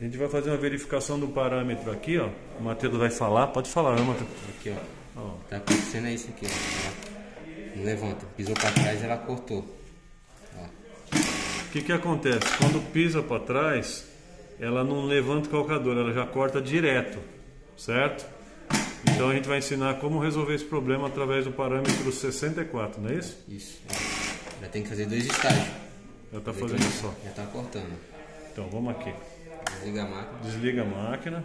A gente vai fazer uma verificação do parâmetro aqui, ó. O Matheus vai falar, pode falar, né, Matheus? Aqui, ó. Tá acontecendo isso aqui, ó. Não levanta. Pisou pra trás, ela cortou. Ó. O que que acontece? Quando pisa para trás, ela não levanta o calcador, ela já corta direto, certo? Então a gente vai ensinar como resolver esse problema através do parâmetro 64, não é isso? Isso. Ó. Já tem que fazer 2 estágios. Já tá fazendo só. Já tá cortando. Então vamos aqui. Desliga a máquina. Desliga a máquina.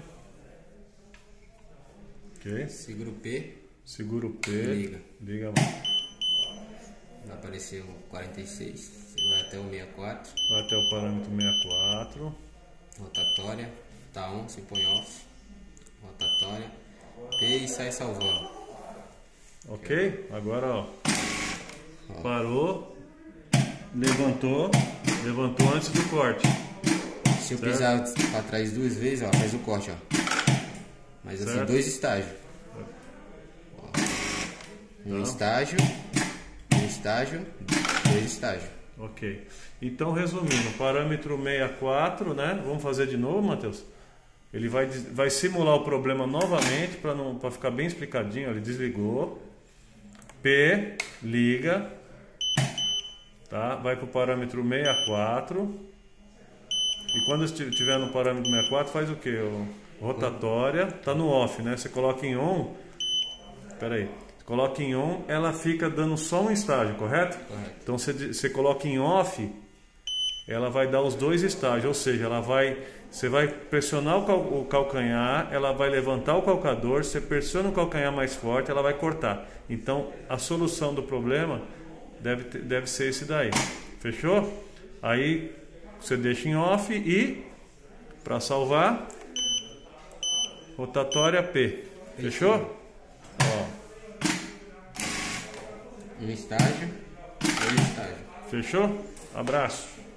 Ok. Segura o P. Segura o P. Liga. Liga a máquina. Vai aparecer o 46. Você vai até o 64. Vai até o parâmetro 64. Rotatória. Tá on, se põe off. Rotatória. P e sai salvando. Ok? Agora, ó. Parou. Levantou. Levantou antes do corte. Se eu pisar para trás 2 vezes, ó, faz o corte, ó. Mas assim, 2 estágios. Ó. Um estágio, 2 estágios. Ok. Então, resumindo, parâmetro 64, né? Vamos fazer de novo, Matheus? Ele vai simular o problema novamente para ficar bem explicadinho. Ele desligou. P, liga. Tá? Vai para o parâmetro 64. E quando estiver no parâmetro 64, faz o que? Rotatória, tá no off, né? Você coloca em on. Espera aí. Coloca em on, ela fica dando só um estágio, correto? Correto. Então você coloca em off, ela vai dar os 2 estágios, ou seja, você vai pressionar o calcanhar, ela vai levantar o calcador, você pressiona o calcanhar mais forte, ela vai cortar. Então a solução do problema deve ser esse daí. Fechou? Aí você deixa em off e, para salvar, rotatória P. Fechou? Ó. Um estágio, 2 estágios. Fechou? Abraço.